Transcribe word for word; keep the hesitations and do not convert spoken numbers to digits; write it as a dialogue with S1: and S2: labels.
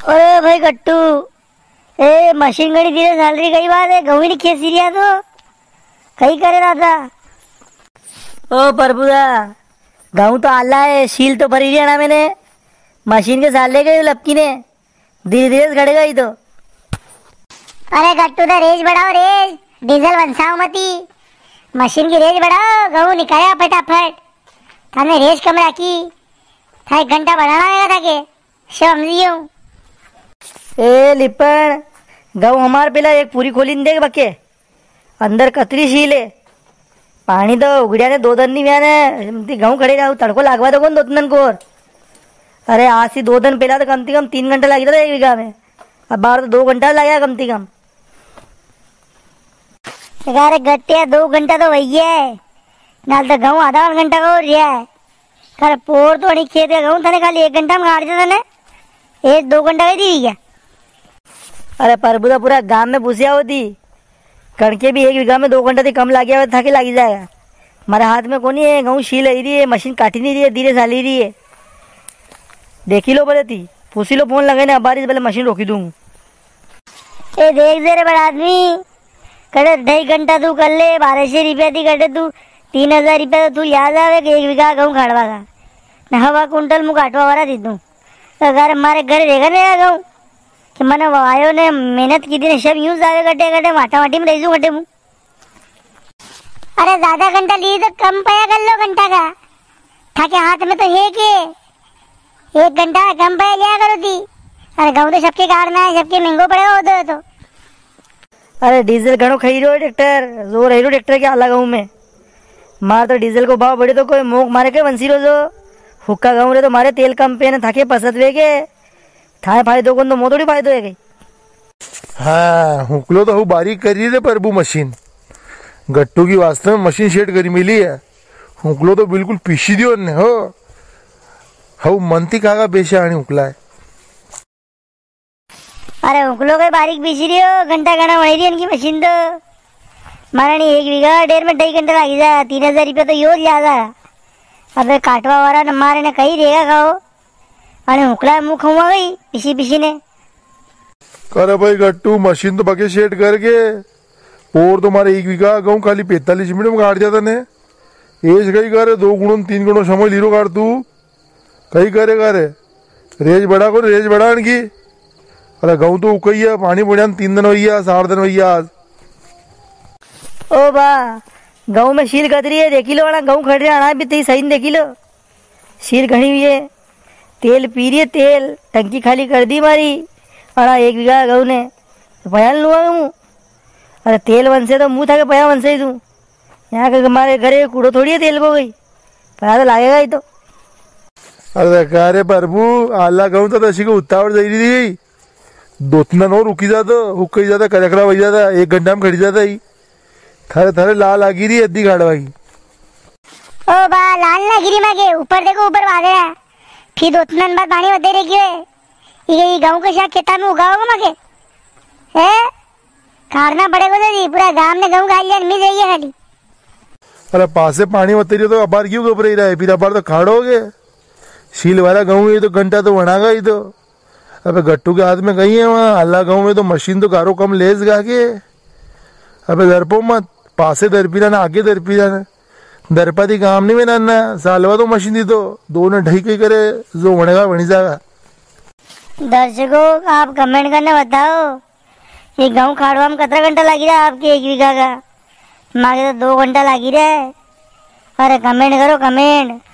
S1: अरे भाई गट्टू, ए मशीन घड़ी धीरे सैलरी कई बात है गहू नहीं खेत सीरिया तो कई करे रहा था। ओ प्रभुदा गहू तो आला है, शील तो भरी लिया ना मैंने, मशीन के साल ले गई लपकी ने, धीरे धीरे खड़ेगा ही तो।
S2: अरे गट्टू तो रेज बढ़ाओ, रेज डीजल बनसाओ मती, मशीन की रेज बढ़ाओ, गहू निकाया फटाफट। थाने रेज कम रखी था, एक घंटा बढ़ाना है था के समझियो।
S1: ए लिपण गहू हमार पेला एक पूरी खोली देख बके, अंदर कतरी शील है, पानी तो उगड़िया ने दो दिन नहीं मैंने गहू खड़े रहा तड़को लागवा दो कौन दो दिन को। अरे आज से दो दिन पहला तो कम से कम तीन घंटा लग रहा था एक बीघा में, अब बाहर तो दो घंटा लगा कम से कम।
S2: अरे गट्टिया दो घंटा तो वही है, नाल तो गहू आधा घंटा का हो रहा है। कर पोर तो नहीं खेत गहू थाने खाली एक घंटा में गाड़ देता ने, एक दो घंटा दी क्या।
S1: अरे प्रभुदा पूरा गांव में भूसिया होती, कणके भी एक बीघा में दो घंटा से कम लग गया था कि लगी जाएगा। हमारे हाथ में कौन है गहू शील ही रही है, मशीन काटी नहीं रही है, धीरे साली रही है। देखी लो बोले थी पूछी लो फोन लगे ना बारिश पहले मशीन रोकी दूँ।
S2: ए देख दे रे बड़ा आदमी, कड़े ढाई घंटा तू कर ले, बारह सौ रुपया दी कटे तू तीन हजार रुपया तो तू याद आवे कि एक बीघा गहूँ खाड़वा का न हवा कुंटल मुँह काटवा वाला दी तू। अगर हमारे घर रहेगा नहीं गहूँ कि मैंने वायो ने मेहनत की थी सब यूं जावे कटे कटे माटा माटी में रही कटे मुँह। अरे ज्यादा घंटा ली तो कम पाया कर लो घंटा का, था के हाथ में तो है के एक घंटा कम पाया लिया करो थी। अरे गहूँ तो सबके काटना है, सबके महंगो पड़ेगा उधर तो।
S1: अरे डीजल घणो खई रहो ट्रैक्टर, जोर है ट्रैक्टर के अलग गहूँ में, मार तो डीजल को भाव बढ़े तो कोई मोक मारे के बंसी रो जो हुक्का गहूँ रे तो मारे तेल कम पे न थाके पसत वे के थाए फायदो को तो मो थोड़ी फायदो है गई।
S3: हाँ हुकलो तो हूँ बारीक करी रे प्रभु मशीन, गट्टू की वास्तव में मशीन सेट करी मिली है, हुकलो तो बिल्कुल पीसी दियो ने हो हूँ मनती कागा बेचा आनी हुकला है।
S2: अरे हुकलो के बारीक पीसी रही हो, घंटा घना वही रही इनकी मशीन तो मारा नहीं एक बीघा डेढ़ में ढाई घंटा लगी जा, तीन हजार रुपया तो यो ज्यादा। अब काटवा वाला न मारे ने कहीं रहेगा खाओ, अरे हुकला मुँह खुआ गई पीसी पीसी ने।
S3: करे भाई गट्टू मशीन तो बाकी सेट करके और तुम्हारे एक बीघा गहूँ खाली पैंतालीस मिनट में काट जाता ने, एज कहीं करे दो गुणों तीन गुणों समय लीरो काट तू कहीं करे करे रेज बढ़ा को रेज बढ़ा की। अरे गहूँ तो उकई है पानी बढ़िया तीन दिन हुई है साठ दिन हुई है आज।
S1: ओ बा गहूँ में शील कतरी है देखी लो, वाला गहूँ खड़ रहा अनाज भी थी सही देखी लो, शील घनी हुई है, तेल पी रही है, तेल टंकी खाली कर दी मारी अड़ा एक बीघा गहूँ ने तो पया लूँगा मुँह। अरे तेल बन से तो मुँह था के पया बन से ही तू, यहाँ के हमारे घरे कूड़ो थोड़ी है तेल को गई, पया तो लागेगा ही तो।
S3: अरे कारे प्रभु आला गहूँ तो दसी को उतावड़ दे रही थी, दो तीन दिन और रुकी जाता हुक्की जाता करकरा बज जाता, एक घंटा में खड़ी जाता ही थारे थारे लाल आ गिरी अद्धी गाड़वा की।
S2: ओ बा लाल ना गिरी मागे ऊपर देखो ऊपर बादल है, फिर दो तीन दिन बाद पानी बदे रही क्यों ये गाँव के साथ खेता में उगाओगे मागे है खारना पड़ेगा तो पूरा गांव ने गाँव खा लिया मिल जाइए खाली।
S3: अरे पास से पानी बते रही तो अबार क्यों घबराई रहा है, फिर अबार तो खाड़ोगे शील वाला गहूँ ये तो घंटा तो बनागा ही तो। अबे गट्टू के हाथ में गई है वहाँ अल्लाह गाँव में तो मशीन तो गारो कम लेस गा के। अबे दरपो मत पासे दरपी ना आगे दरपी ना दरपा दी काम नहीं में ना सालवा तो मशीन दी तो दोनों ढई कई करे जो बनेगा बनी जाएगा।
S2: दर्शकों आप कमेंट करने बताओ ये गाँव खाड़वा में कितना घंटा लगी रहा आपके एक बीघा का, मांगे तो दो घंटा लगी रहा है। अरे कमेंट करो कमेंट।